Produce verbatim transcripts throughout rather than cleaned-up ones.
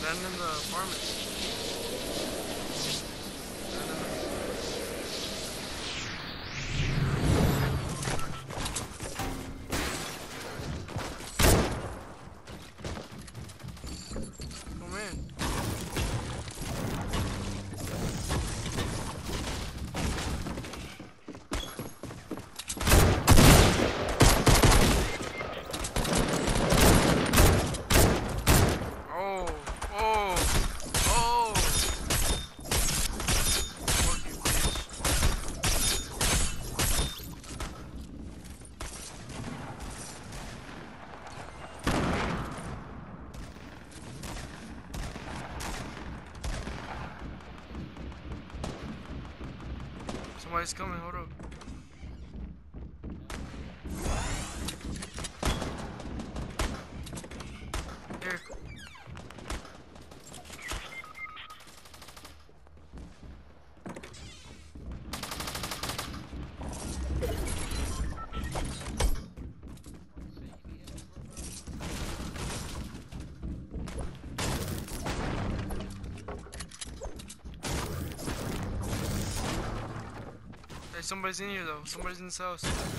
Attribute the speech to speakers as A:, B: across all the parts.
A: Stand in the apartments. Stand in the... Come in. Oh, oh, oh. Fuck you, bitch. Somebody's coming, hold up. Here. Hey, somebody's in here though. Somebody's in this house.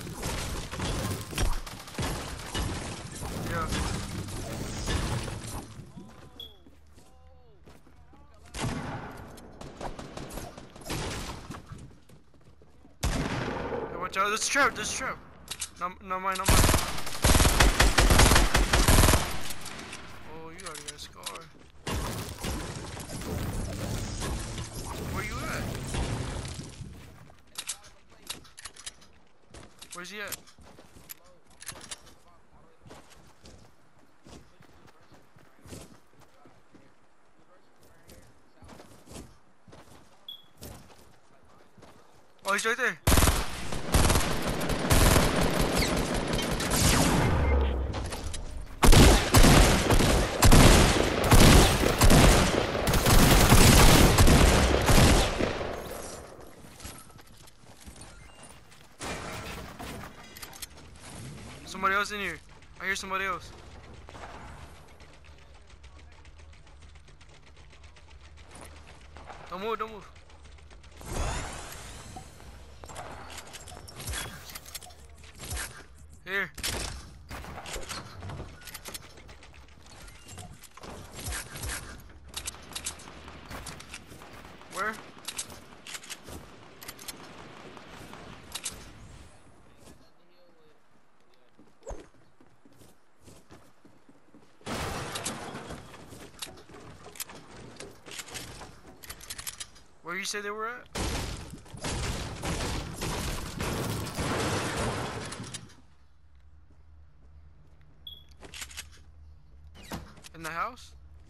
A: Yeah. Hey, watch out. There's a trap. There's a trap. Not, not mine, not mine. Oh, you already got a scar. Where you at? Where's he at? Oh, he's right there. Somebody else in here. I hear somebody else. Don't move, don't move. Here. Where? Where you say they were at? In the house?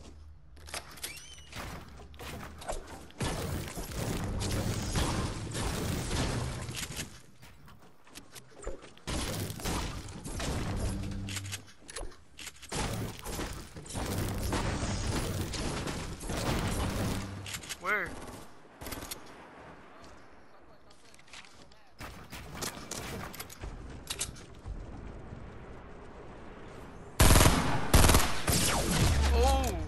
A: Where? Oh!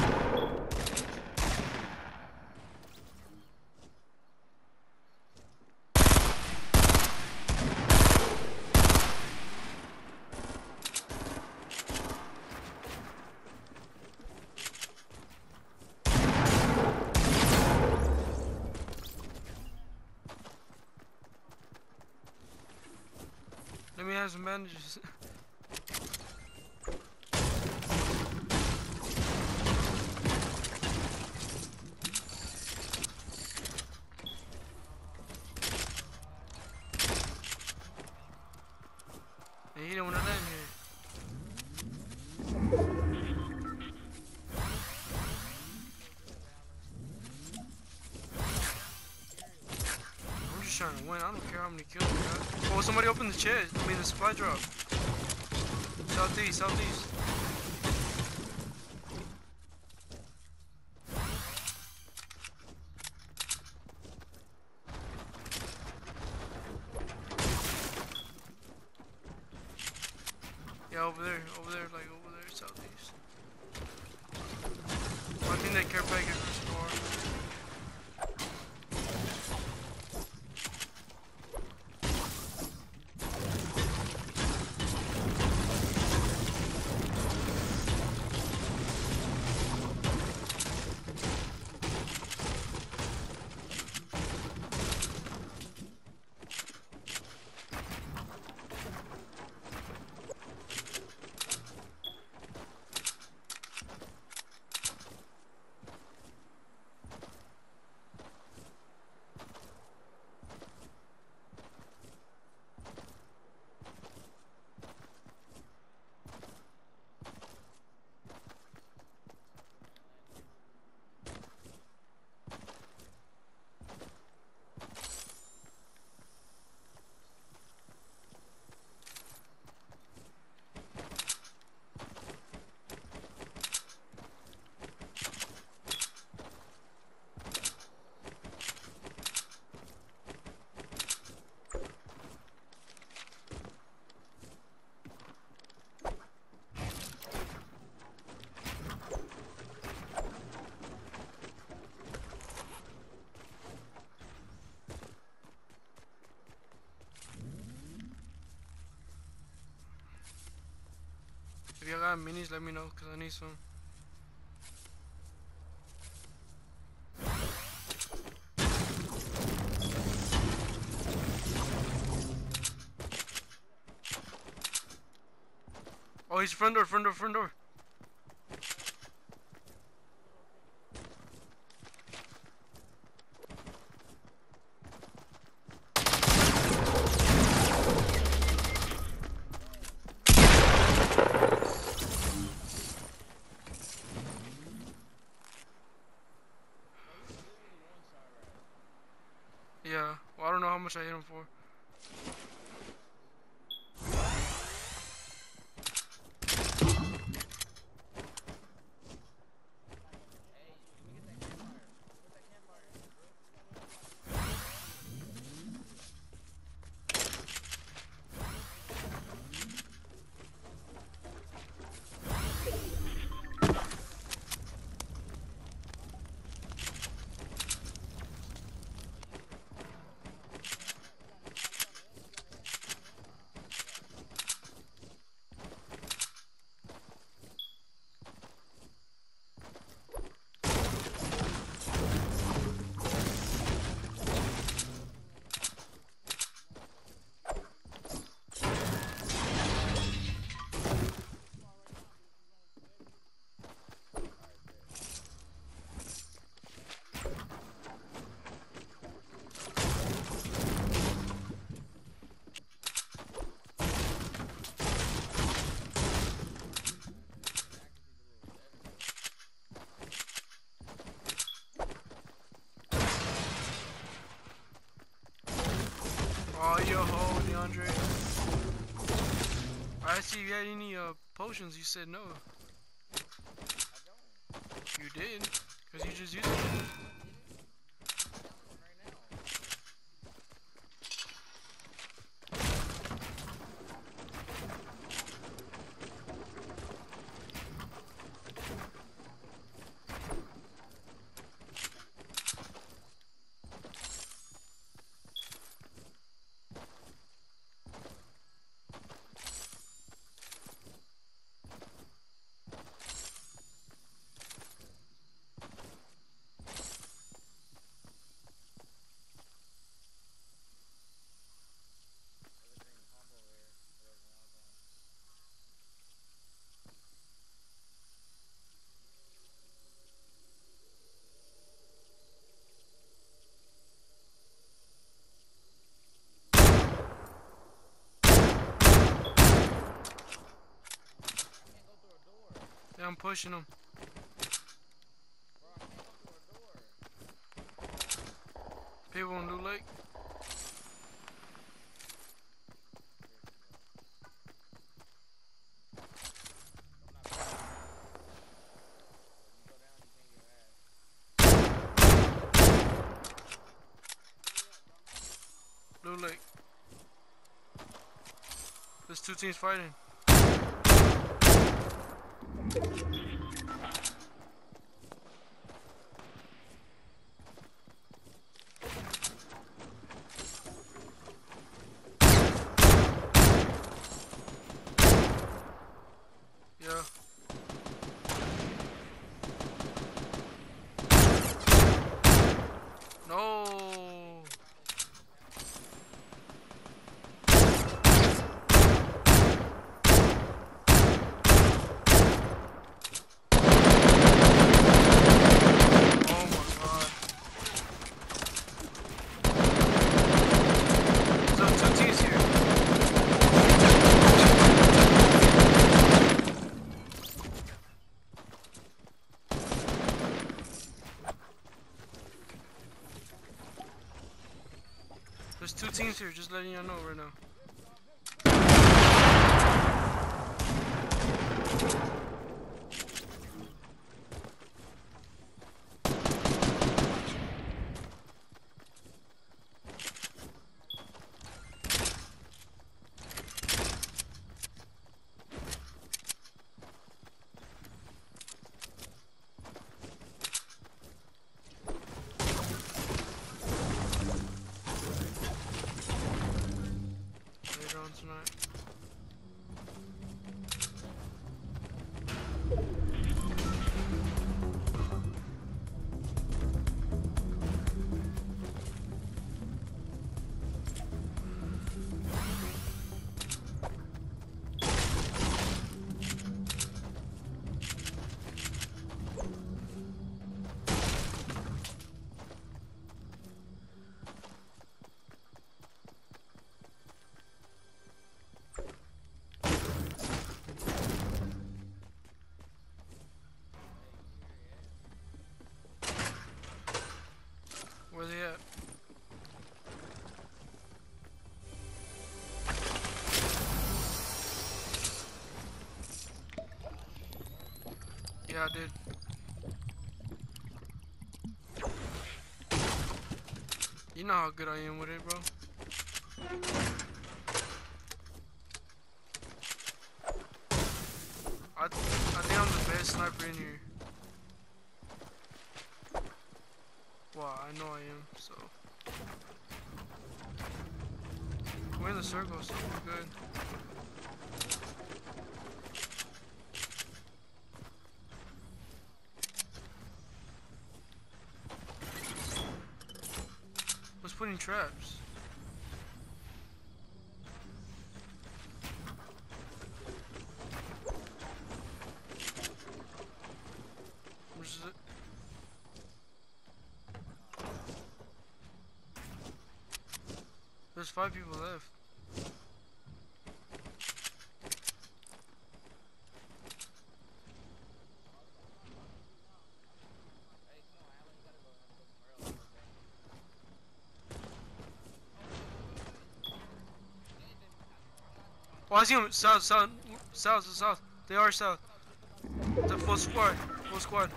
A: Let me have some bandages. Hey, he don't wanna let me here. I'm just trying to win. I don't care how many kills we got. Oh, somebody opened the chest. I mean, the supply drop. Southeast, southeast. Yeah, over there, over there, like over there, southeast. got minis, let me know, cause I need some. Oh, he's front door, front door, front door. Yeah, well, I don't know how much I hit him for. Oh, you a hoe, DeAndre. I see you had any uh, potions. You said no. You did, because you just used it. Yeah, I'm pushing him. People on Blue Lake. Blue Lake. There's two teams fighting. Yeah. No. There's two teams here, just letting y'all know right now. Yeah, I did. You know how good I am with it, bro. I, I think I'm the best sniper in here. Well, I know I am, so. We're in the circle, so we're good. Who's putting traps? Where's it? There's five people left. Oh, I see him. South, south, south, south. They are south. The full squad. Full squad.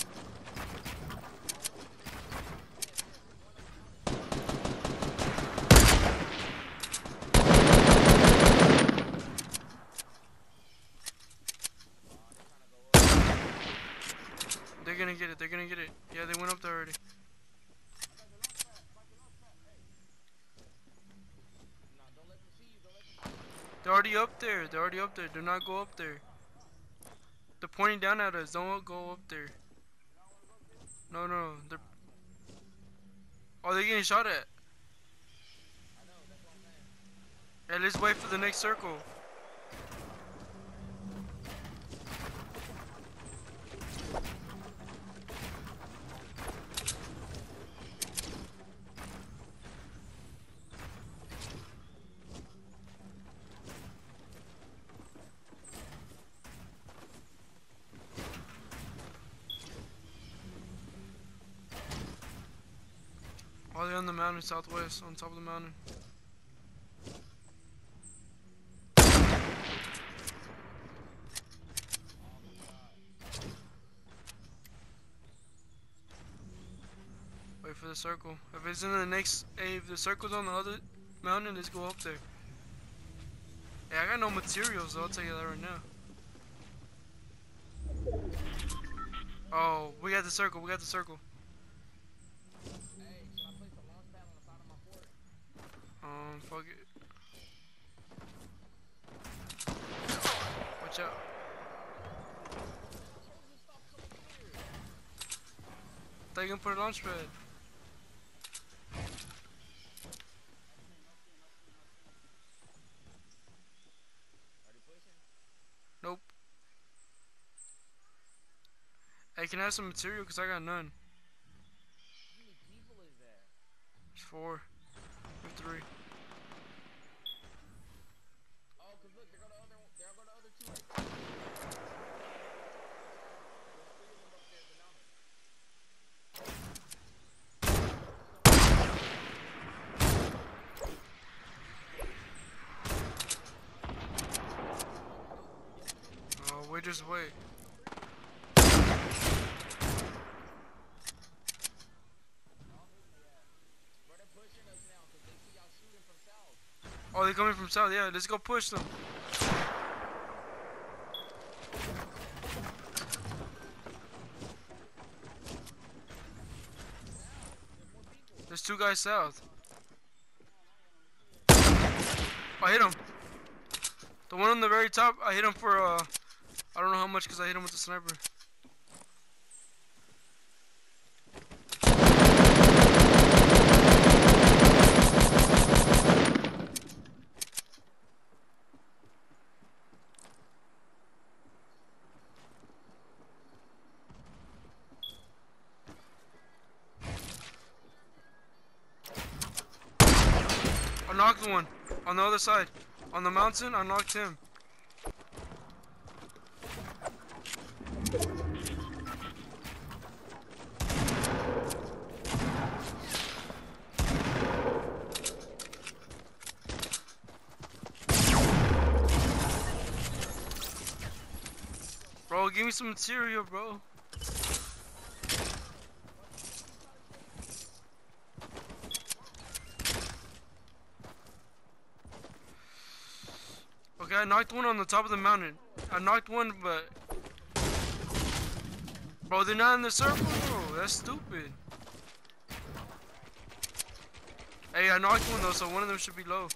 A: They're gonna get it. They're gonna get it. Yeah, they went up there already. They're already up there. They're already up there. Do not go up there. They're pointing down at us. Don't go up there. No, no. They're. Oh, they're getting shot at. Yeah, let's wait for the next circle. Oh, they're on the mountain southwest, on top of the mountain. Wait for the circle. If it's in the next, hey, if the circle's on the other mountain, let's go up there. Hey, I got no materials, though, I'll tell you that right now. Oh, we got the circle, we got the circle. Um, fuck it. Watch out. Thought you gonna put a launch pad. Nope. Hey, can I have some material? Cause I got none.
B: How many people is there?
A: There's four. Or three.
B: Oh, cause look, there go the other, there go the other two right there. There's three of them up there at the mountain.
A: Oh, we just wait. Oh, they're coming from south. Yeah, let's go push them. There's two guys south. I hit him. The one on the very top, I hit him for, uh, I don't know how much because I hit him with the sniper. I knocked one on the other side. On the mountain, I knocked him. Bro, give me some material, bro. Okay, I knocked one on the top of the mountain. I knocked one, but... Bro, they're not in the circle, bro. That's stupid. Hey, I knocked one though, so one of them should be low.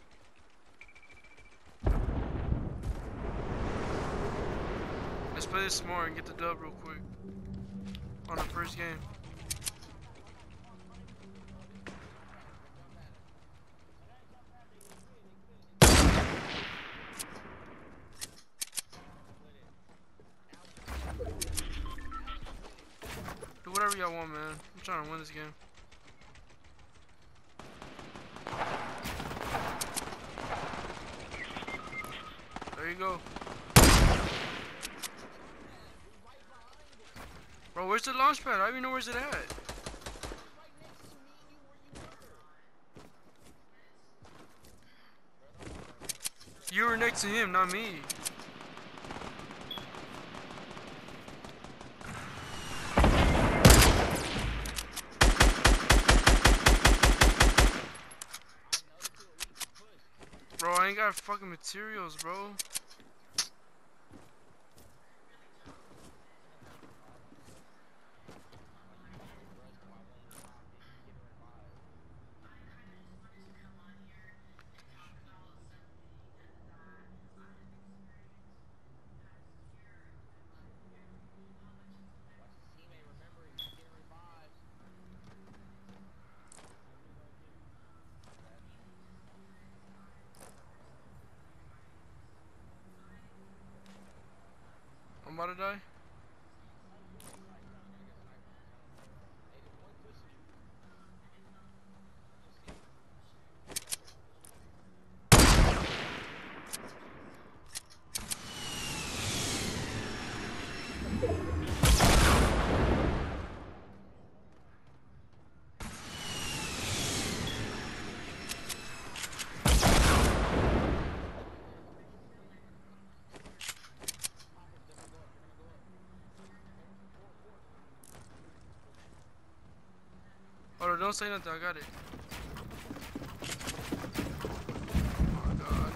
A: Let's play this smart and get the dub real quick. On the first game. Do whatever y'all want, man. I'm trying to win this game. There you go. Bro, where's the launch pad? I don't even know where's it at. You were next to him, not me. Bro, I ain't got fucking materials, bro. I'm about to die. Oh, don't say nothing, I got it. Oh my god.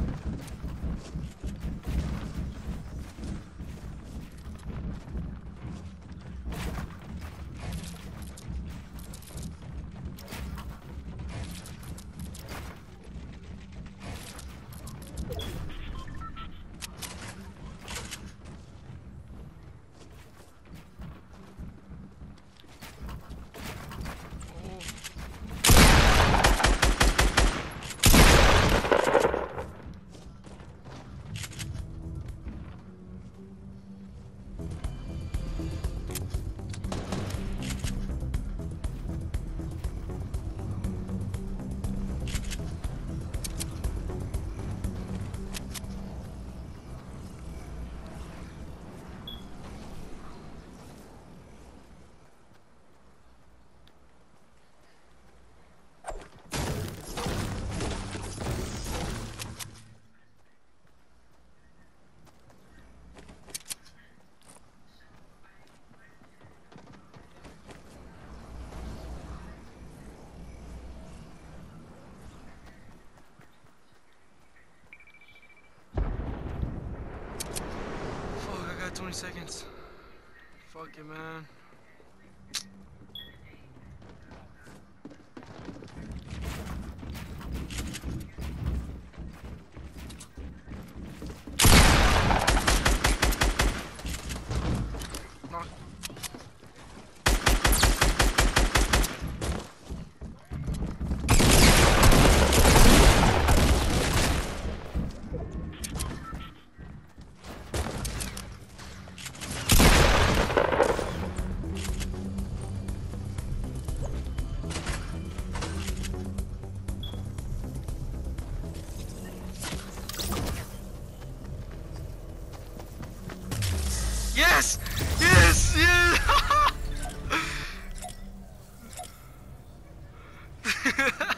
A: twenty seconds. Fuck it, man. Knock. Yes! Yes! Yes!